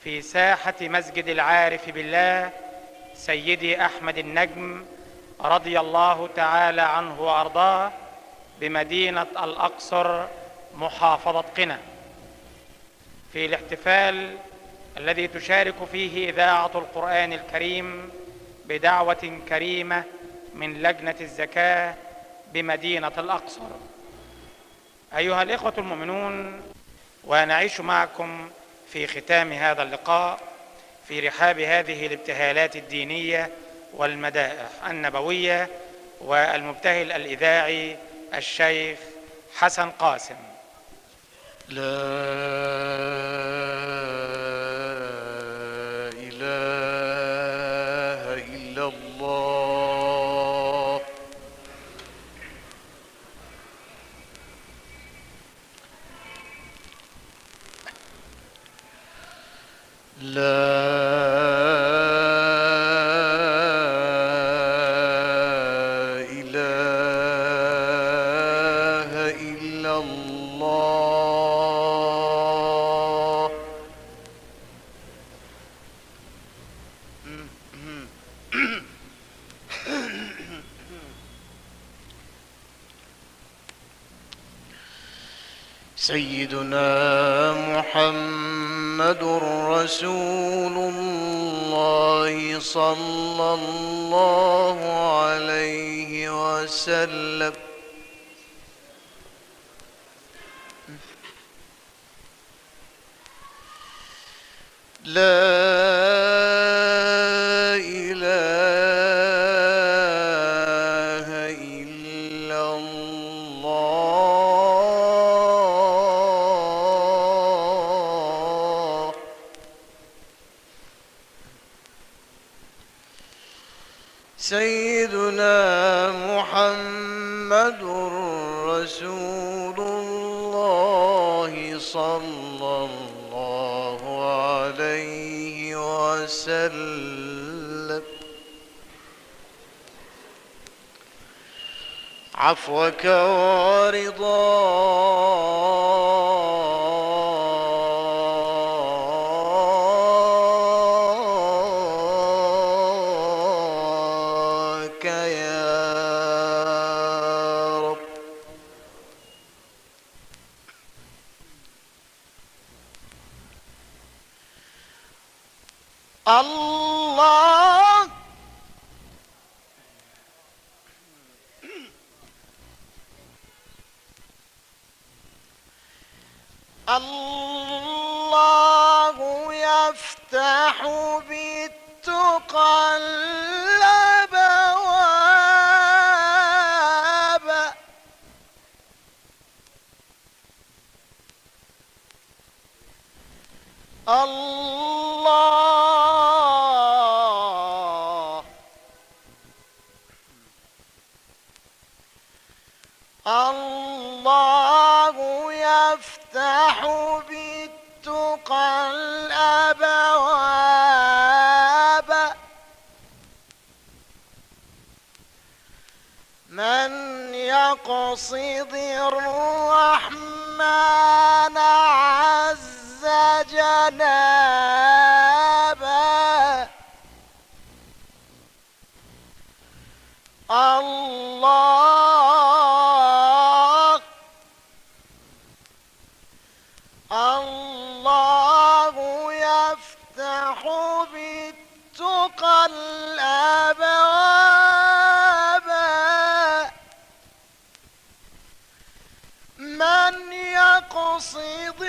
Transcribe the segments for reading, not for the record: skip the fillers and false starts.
في ساحة مسجد العارف بالله سيدي أحمد النجم رضي الله تعالى عنه وأرضاه بمدينة الأقصر محافظة قنا، في الاحتفال الذي تشارك فيه إذاعة القرآن الكريم بدعوة كريمة من لجنة الزكاة بمدينة الأقصر. أيها الإخوة المؤمنون، ونعيش معكم في ختام هذا اللقاء في رحاب هذه الابتهالات الدينية والمدائح النبوية، والمبتهل الإذاعي الشيخ حسن قاسم. لا إله إلا الله. لا إله إلا الله. سيدنا محمد رسول الله صلى الله عليه وسلم. لا إله إلا الله. سيدنا محمد رسول الله صلى الله عليه وسلم. عفوك ورضاك يا رب. الله الله يفتح بالتقى الأبواب. الله الله يفتح بالتقى الأبواب. من يقصد الرحمن عز جنابه. الله الله يفتح بالتقى الأبواب. من يقصد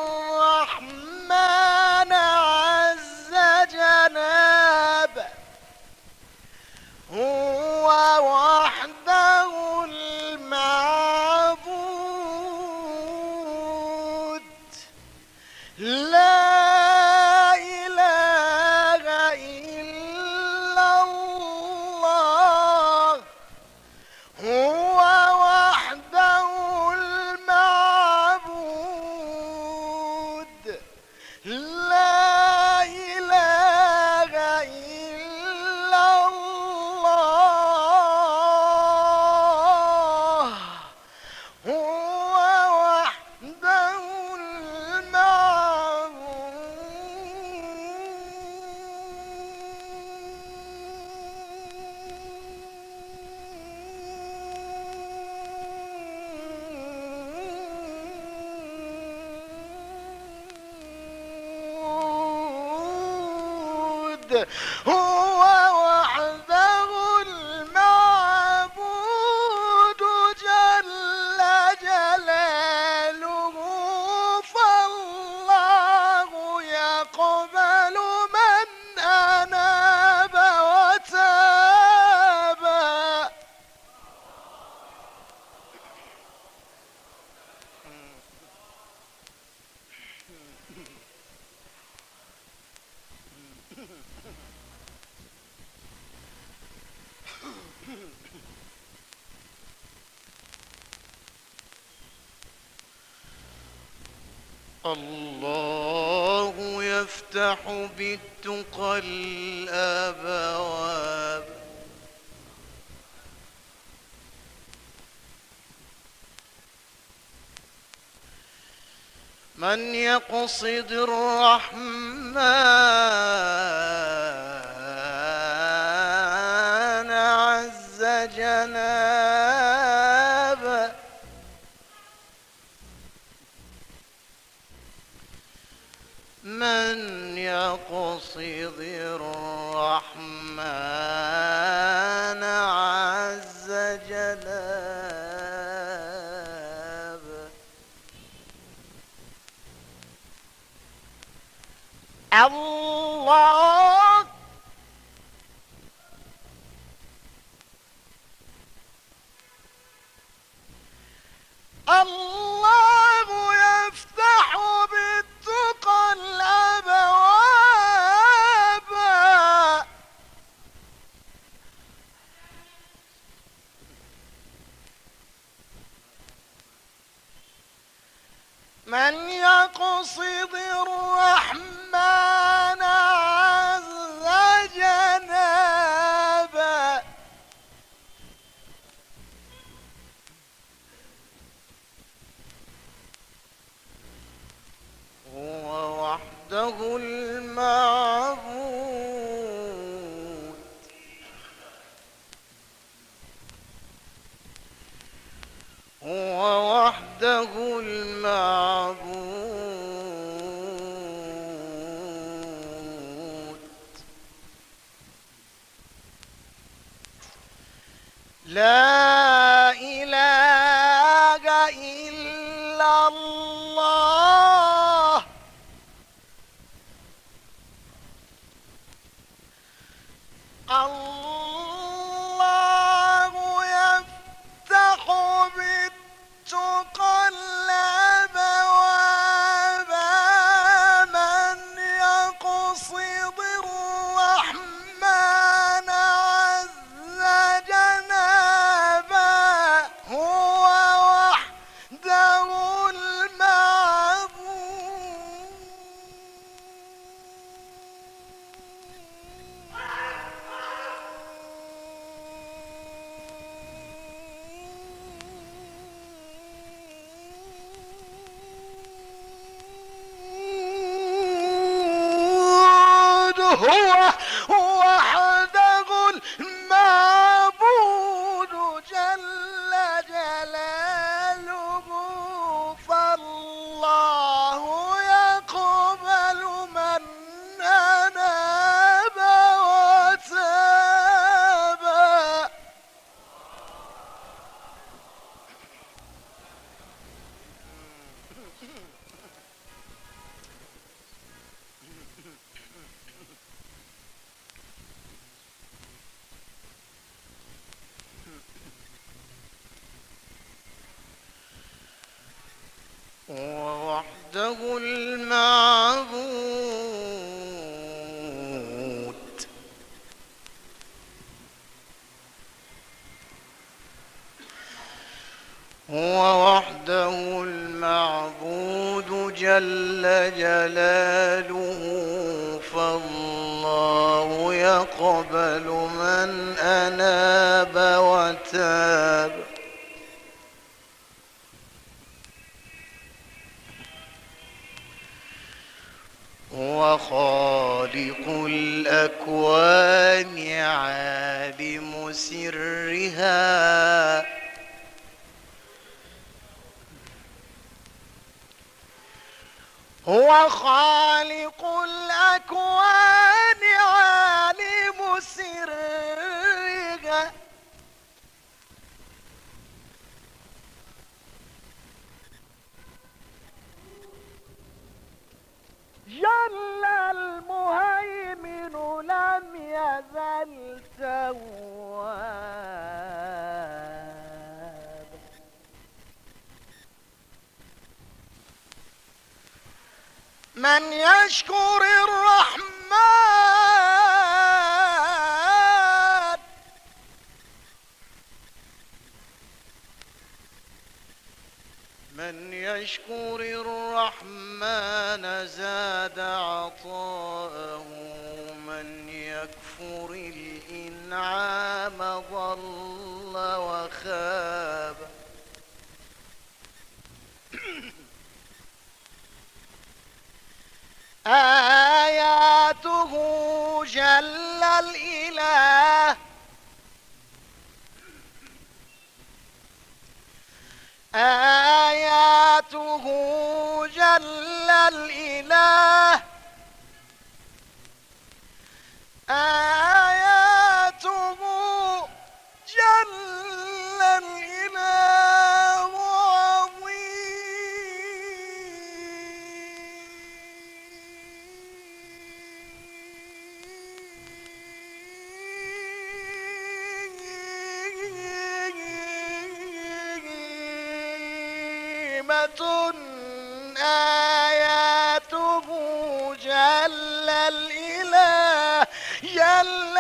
الرحمن عز جنابه. هو وحده المعبود. لا إله إلا الله. هو وحده المعبود. هو وحده المعبود جل جلاله، فالله يقبل من أناب وتاب. الله يفتح بالتقى الأبواب، من يقصد الرحمن عز جنابه، من يقصد الرحمن عز جنابه. الله الله يفتح بالتقى الأبواب، من يقصد الرحمن عز جنابه، هو وحده المعبود، هو وحده المعبود، لا إله إلا الله، الله يفتح بالتقى الأبواب، من يقصد الرحمن عز جنابه، هو وحده هو وحده المعبود جل جلاله، فالله يقبل من أناب وتاب. ووحده المعبود، هو وحده المعبود جل جلاله، فالله يقبل من أناب وتاب. هو خالق الأكوان عالم سرها، هو خالق الأكوان عالم من يشكر الرحمن من يشكر الرحمن زاد عطاءه من يكفر الإنعام ضل وخاب آياته جل الإله آياته جل الإله آياته جل الإله آياته جل الإله جل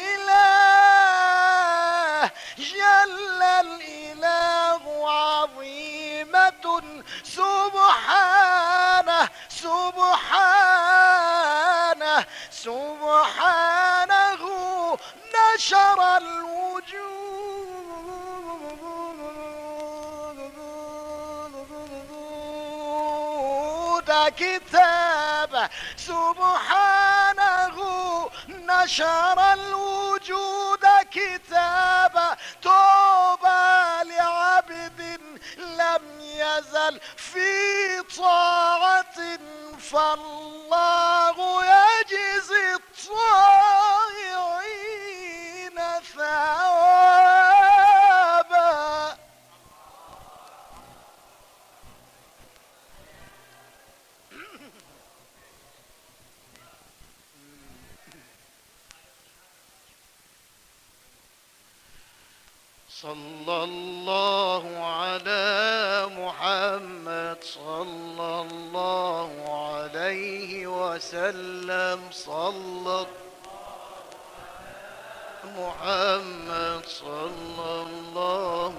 الإله جل الإله عظيمة سبحانه سبحانه سبحانه نشر الوجود كتابه سبحانه نشر الوجود كتابه توبى لعبد لم يزل في طاعة فالله يجزي الطائعين ثوابا صلى الله على محمد صلى الله عليه وسلم صلى محمد صلى الله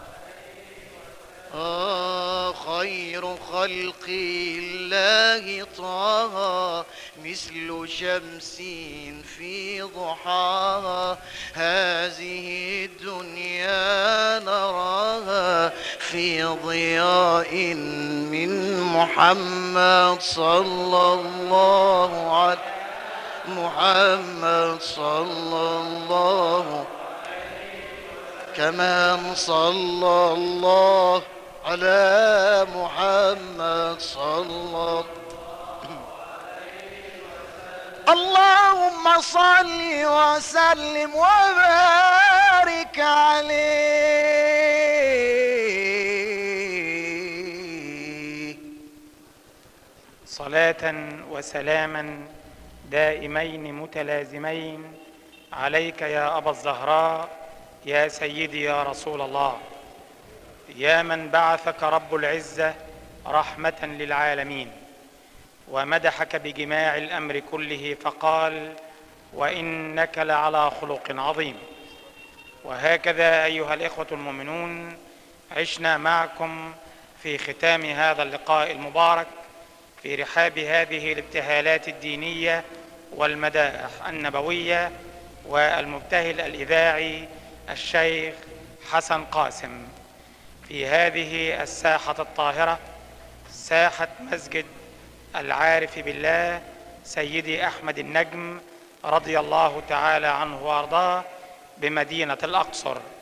خير خلق الله طه مثل شمس في ضحاها هذه الدنيا نراها في ضياء من محمد صلى الله عليه محمد صلى الله كمان صلى الله على محمد صلى اللهم صل وسلم وبارك عليه صلاة وسلاما دائمين متلازمين عليك يا أبا الزهراء يا سيدي يا رسول الله، يا من بعثك رب العزة رحمة للعالمين ومدحك بجماع الأمر كله فقال: وإنك لعلى خلق عظيم. وهكذا أيها الإخوة المؤمنون عشنا معكم في ختام هذا اللقاء المبارك في رحاب هذه الابتهالات الدينية والمدائح النبوية والمبتهل الإذاعي الشيخ حسن قاسم في هذه الساحة الطاهرة، ساحة مسجد العارف بالله سيدي أحمد النجم رضي الله تعالى عنه وأرضاه بمدينة الأقصر.